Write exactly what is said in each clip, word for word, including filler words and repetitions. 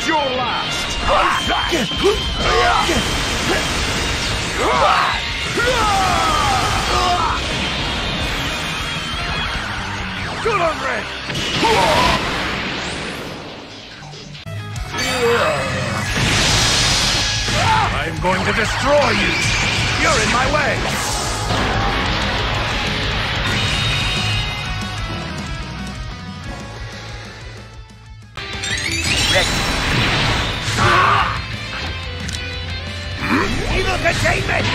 is your last! Good on Red! I'm going to destroy you! You're in my way! Evil containment!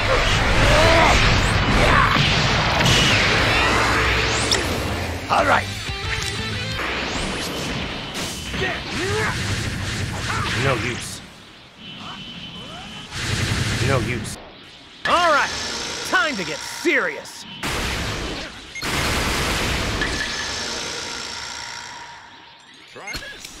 All right. No use. No use. All right, time to get serious. Try this.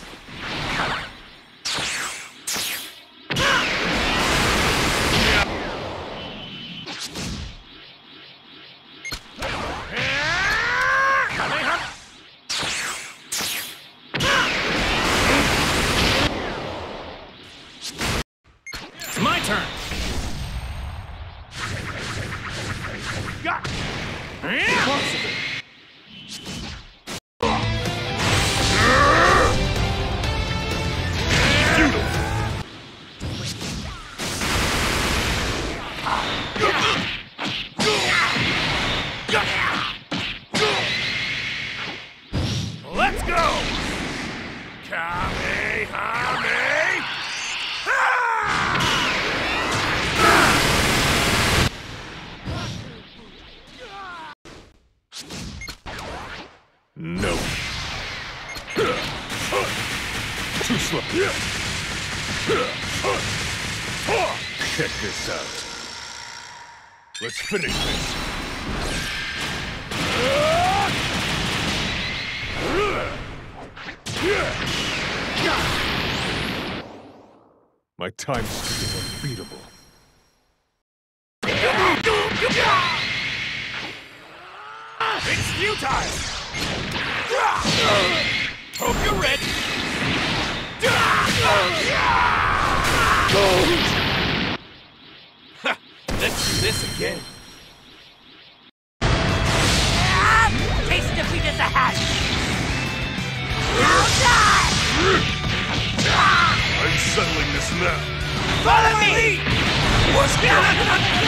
It's my turn. Got it. Impossible. Let's go! Kamehame! No. Too slow. Check this out. Let's finish this. My time streak is unbeatable. It's futile! Hope you're ready! Let's do this again. Taste defeat is ahead! Now die! I'm settling this now. Follow me! What's going on?